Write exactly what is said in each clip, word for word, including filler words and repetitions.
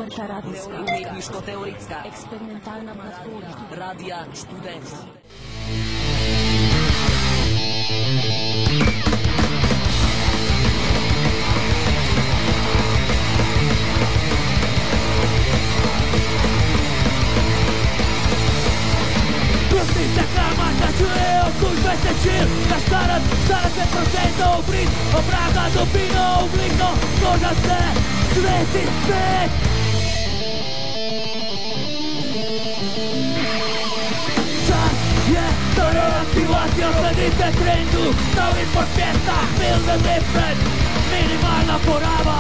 Odprta radijska, umetniško-teoretska, eksperimentalna platforma, Radija Študent. Prostica karma, da čujejo kužbe sečil, da štart, štirideset procentov brit, obraga dobino, obliko, koža se, svet in svet. Čas je za reaktivacijo, sledite trendu, novi podpjesta, feel the difference, minimalna poraba.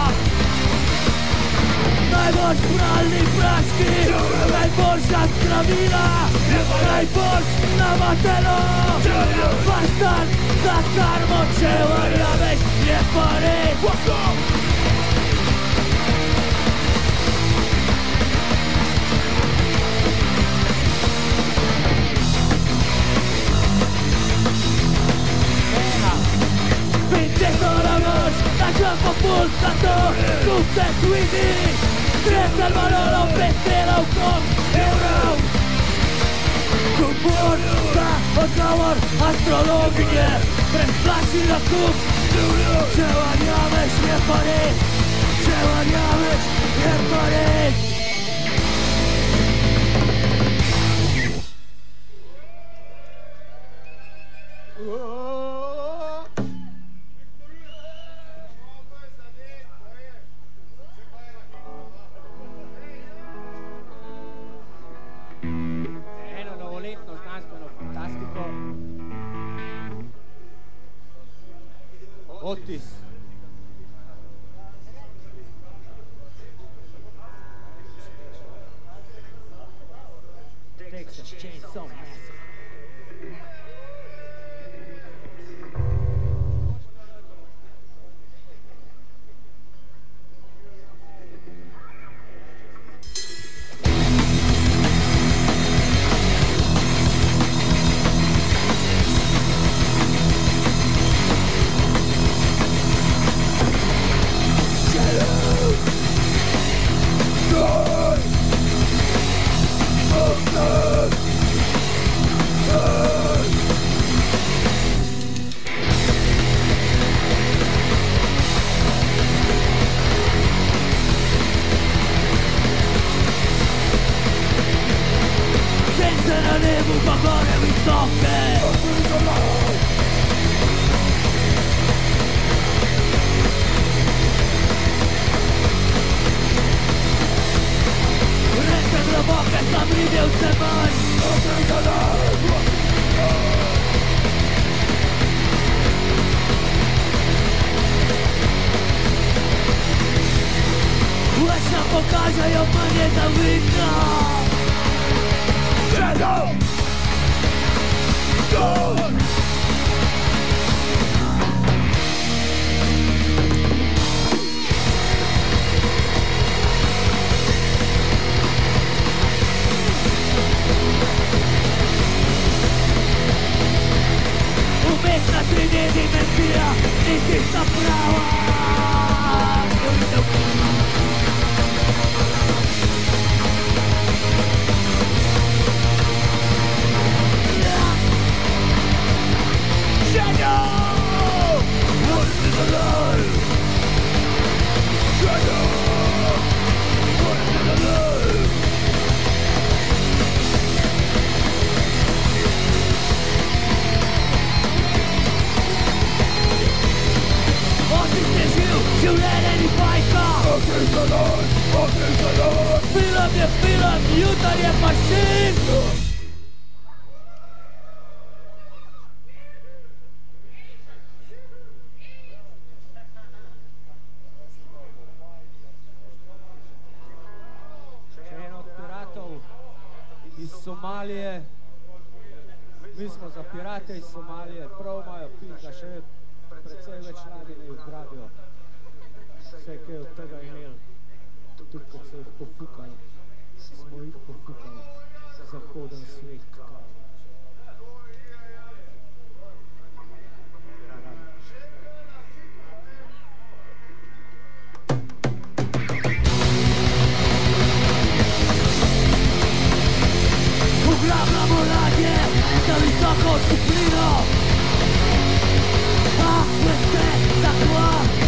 Najbolj spralni praški, najboljša zdravila, najboljš navatelo. Bastan za karmo, če verjameš, je pa res. Načal popult za to, tu se svidi. Tresel valolo, pestela v kom evrov. Kupor za odgovor astrologinje, preplači na kup. Če verjameš, je pa res. Če verjameš, je pa res. Otis. Texas Chainsaw Massacre. Mi smo za pirate iz Somalije, prav imajo pizda, še precej več ladij ne izgrabijo. Vse, kaj od tega imeli, tudi ko se jih pofukali, smo jih pofukali, zahoden svet. Stavljamo radje za visoko odkupnino, a veste tako,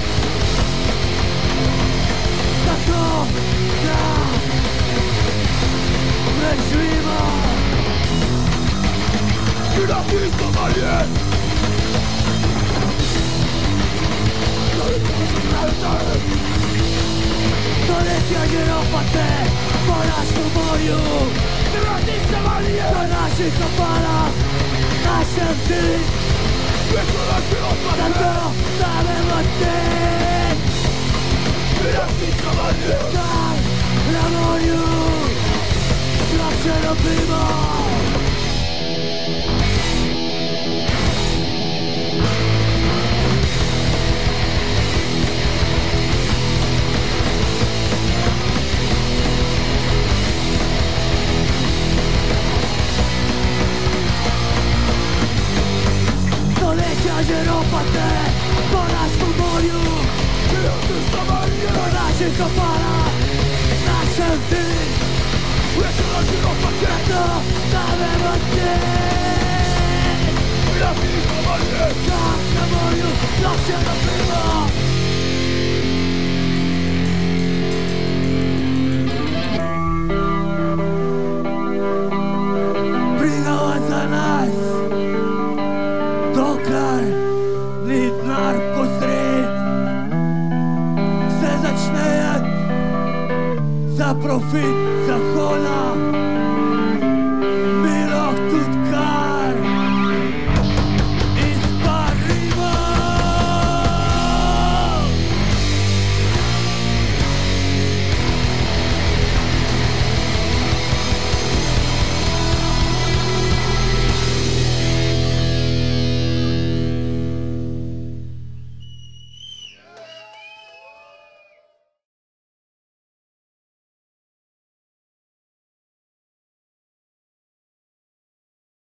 zato da preživimo. I napisano je stoleća jeropate po našem morju, do naših kapala, našem ti, zato stavimo ti. Kaj na morju slabše robimo. Stoleća jeropate po našem morju, do naših kapala, našem ti, zato stavimo ti. Kak na morju slabše robimo. Brigava za nas, dokler ni denar posred, se začne jet za profit zahoda.